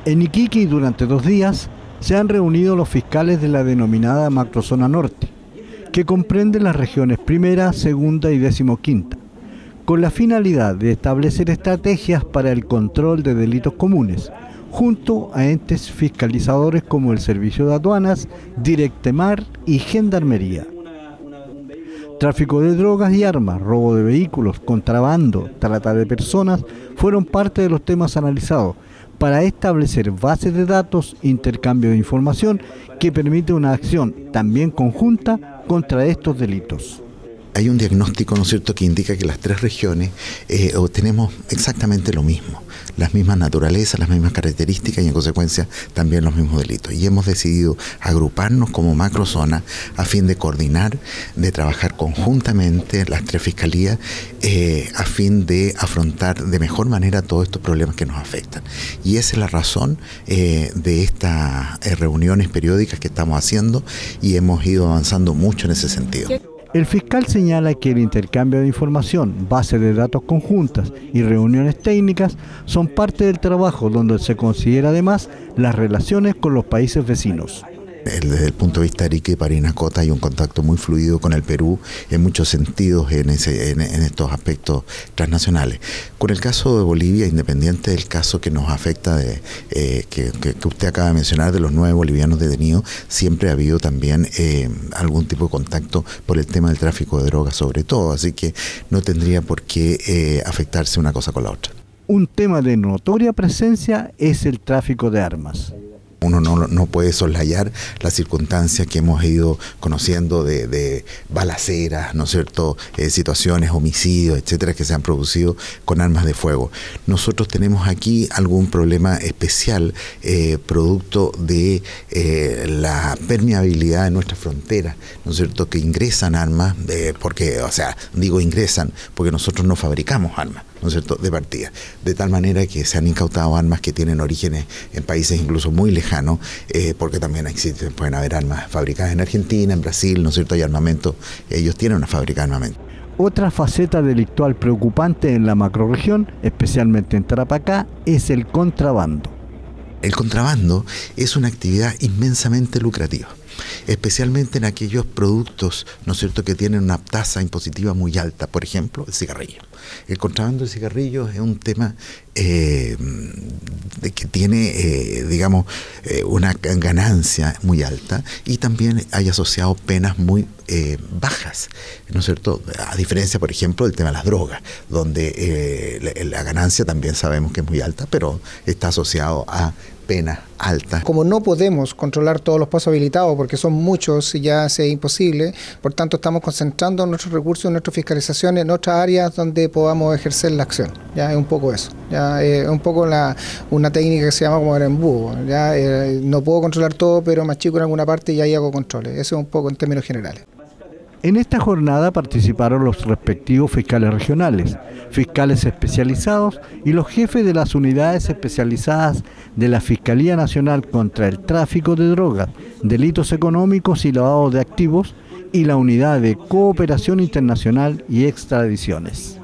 En Iquique, durante 2 días, se han reunido los fiscales de la denominada Macrozona Norte, que comprende las regiones primera, segunda y 15ª, con la finalidad de establecer estrategias para el control de delitos comunes, junto a entes fiscalizadores como el Servicio de Aduanas, Directemar y Gendarmería. Tráfico de drogas y armas, robo de vehículos, contrabando, trata de personas fueron parte de los temas analizados para establecer bases de datos, intercambio de información que permite una acción también conjunta contra estos delitos. Hay un diagnóstico, ¿no es cierto?, que indica que las 3 regiones tenemos exactamente lo mismo, las mismas naturalezas, las mismas características y en consecuencia también los mismos delitos. Y hemos decidido agruparnos como macrozona a fin de coordinar, de trabajar conjuntamente las 3 fiscalías a fin de afrontar de mejor manera todos estos problemas que nos afectan. Y esa es la razón de estas reuniones periódicas que estamos haciendo y hemos ido avanzando mucho en ese sentido. El fiscal señala que el intercambio de información, bases de datos conjuntas y reuniones técnicas son parte del trabajo donde se considera además las relaciones con los países vecinos. Desde el punto de vista de Arica y Parinacota hay un contacto muy fluido con el Perú en muchos sentidos en estos aspectos transnacionales. Con el caso de Bolivia, independiente del caso que nos afecta, que usted acaba de mencionar, de los 9 bolivianos detenidos, siempre ha habido también algún tipo de contacto por el tema del tráfico de drogas sobre todo, así que no tendría por qué afectarse una cosa con la otra. Un tema de notoria presencia es el tráfico de armas. Uno no puede soslayar las circunstancias que hemos ido conociendo de balaceras, ¿no es cierto?, situaciones, homicidios, etcétera, que se han producido con armas de fuego. Nosotros tenemos aquí algún problema especial producto de la permeabilidad de nuestra frontera, ¿no es cierto?, que ingresan armas, porque, o sea, digo ingresan, porque nosotros no fabricamos armas, ¿no es cierto?, de partida. De tal manera que se han incautado armas que tienen orígenes en países incluso muy lejanos, porque también pueden haber armas fabricadas en Argentina, en Brasil, ¿no es cierto?, hay armamento, ellos tienen una fábrica de armamento. Otra faceta delictual preocupante en la macrorregión, especialmente en Tarapacá, es el contrabando. El contrabando es una actividad inmensamente lucrativa, especialmente en aquellos productos, ¿no es cierto?, que tienen una tasa impositiva muy alta, por ejemplo, el cigarrillo. El contrabando de cigarrillos es un tema que tiene, digamos, una ganancia muy alta y también hay asociado penas muy bajas, ¿no es cierto?, a diferencia, por ejemplo, del tema de las drogas, donde la ganancia también sabemos que es muy alta, pero está asociado a penas altas. Como no podemos controlar todos los pasos habilitados porque son muchos y ya es imposible, por tanto estamos concentrando nuestros recursos, nuestra fiscalización en otras áreas donde podamos ejercer la acción. Ya es un poco eso, ya es un poco una técnica que se llama como el embudo. Ya no puedo controlar todo, pero me achico en alguna parte y ahí hago controles. Eso es un poco en términos generales. En esta jornada participaron los respectivos fiscales regionales, fiscales especializados y los jefes de las unidades especializadas de la Fiscalía Nacional contra el Tráfico de Drogas, Delitos Económicos y Lavado de Activos y la Unidad de Cooperación Internacional y Extradiciones.